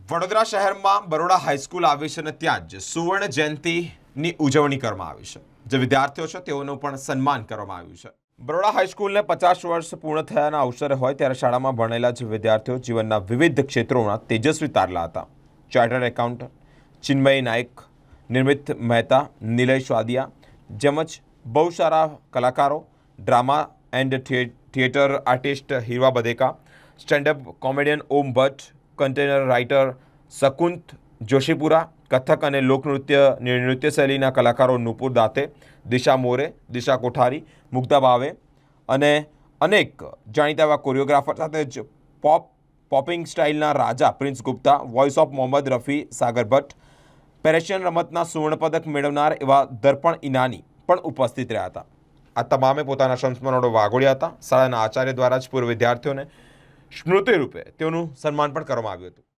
વડોદરા શહેરમાં બરોડા હાઈસ્કૂલ આવી છે અને ત્યાં જ સુવર્ણ જયંતિની ઉજવણી કરવામાં આવી છે। જે વિદ્યાર્થીઓ છે તેઓનું પણ સન્માન કરવામાં આવ્યું છે। બરોડા હાઈસ્કૂલને 50 વર્ષ પૂર્ણ થયાના અવસરે હોય ત્યારે શાળામાં ભણેલા જ વિદ્યાર્થીઓ જીવનના વિવિધ ક્ષેત્રોમાં તેજસ્વી તારલા હતા। ચાર્ટર્ડ એકાઉન્ટન્ટ ચિન્મય નાયક, નિર્મિત મહેતા, નિલય સ્વાદિયા જેમજ બહુ સારા કલાકારો, drama and theatre artist Hirva Badheka, stand up comedian Om Bhatt, content writer Shakunt Joshipura, Kathak અને નૃત્ય શૈલીના કલાકારો નુપુર દાતે, દિશા મોરે, દિશા કોઠારી, મુગ્ધા ભાવે અને અનેક જાણીતા એવા કોરિયોગ્રાફર સાથે જ પોપિંગ સ્ટાઇલના રાજા prince Gupta, voice of Mohammad Rafi, Sagar Bhatt, પેરેશિયન રમતના સુવર્ણપદક મેળવનાર એવા દર્પણ ઇનાની પણ ઉપસ્થિત રહ્યા હતા। આ તમામે પોતાના સંસ્મરણો વાગોળ્યા હતા। શાળાના આચાર્ય દ્વારા જ પૂર્વ વિદ્યાર્થીઓને સ્મૃતિ રૂપે તેઓનું સન્માન પણ કરવામાં આવ્યું હતું।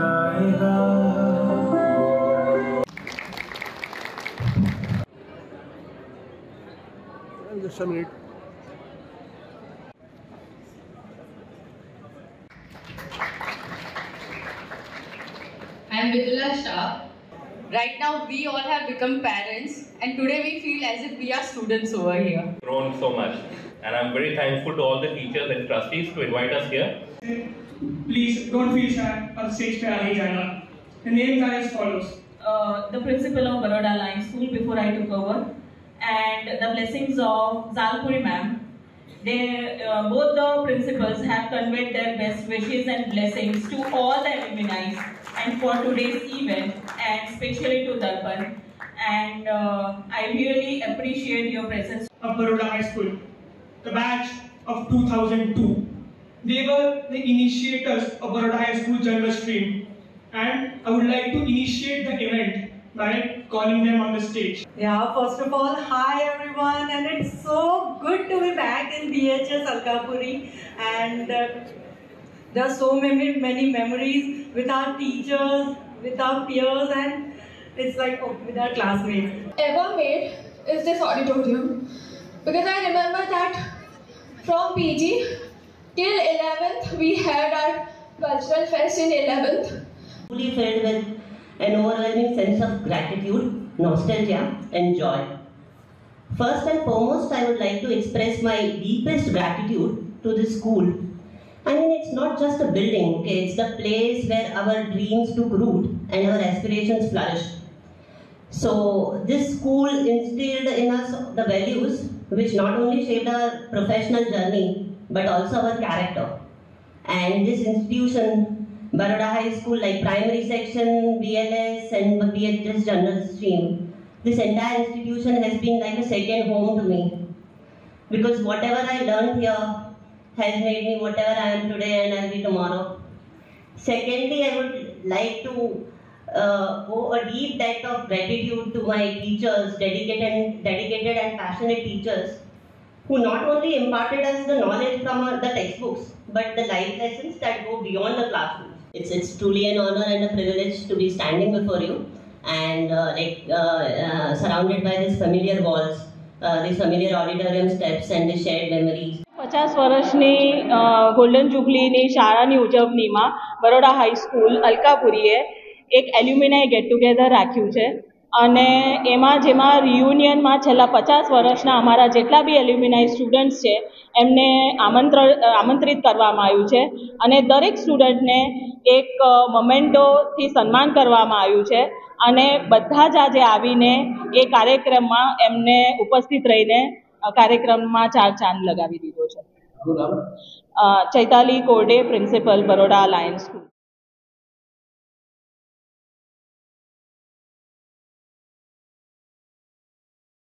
I am Vidula Shah. Right now we all have become parents and today we feel as if we are students over here. Grown so much and I'm very thankful to all the teachers and trustees to invite us here. Please don't feel shy or stage पे आगे जाना। The names are as follows. The principal of Baroda Lions School before I took over, and the blessings of Zalpuri ma'am. They both the principals have conveyed their best wishes and blessings to all the alumni and for today's event, and especially to Darpan. And I really appreciate your presence. Of Baroda High School, the batch of 2002. They were the initiators of Baroda High School General Stream, and I would like to initiate the event by calling them on the stage. Yeah, first of all, hi everyone, and it's so good to be back in BHS Alkapuri, and there are so many memories with our teachers, with our peers, and it's like with our classmates. Ever made is this auditorium, because I remember that from PG till 11th we had our cultural fest in 11th. Fully filled with an overwhelming sense of gratitude, nostalgia and joy. First and foremost, I would like to express my deepest gratitude to this school. I mean, it's not just a building, okay? It's the place where our dreams took root and our aspirations flourished. So this school instilled in us the values which not only shaped our professional journey but also our character. And this institution, Baroda High School, like primary section, BLS and BHS General Stream, this entire institution has been like a second home to me. Because whatever I learned here has made me whatever I am today and I'll be tomorrow. Secondly, I would like to owe a deep debt of gratitude to my teachers, dedicated and passionate teachers, who not only imparted us the knowledge from the textbooks, but the life lessons that go beyond the classroom. It's truly an honor and a privilege to be standing before you and surrounded by these familiar walls, these familiar auditorium steps and the shared memories. 50 વર્ષની golden જુબલીની શાળાની ઉજવણીમાં Baroda high school અલકાપુરીએ એક એલ્યુમિનાઈ get together રાખ્યું છે અને જેમાં રિયુનિયનમાં છેલ્લા 50 વર્ષના અમારા જેટલા બી એલ્યુમિનાઈ સ્ટુડન્ટ્સ છે એમને આમંત્રિત કરવામાં આવ્યું છે અને દરેક સ્ટુડન્ટને એક મોમેન્ટોથી સન્માન કરવામાં આવ્યું છે અને બધા જ આજે આવીને એ કાર્યક્રમમાં એમને ઉપસ્થિત રહીને કાર્યક્રમમાં ચાર ચાંદ લગાવી દીધો છે। Chaitali Korde, principal, Baroda lions school.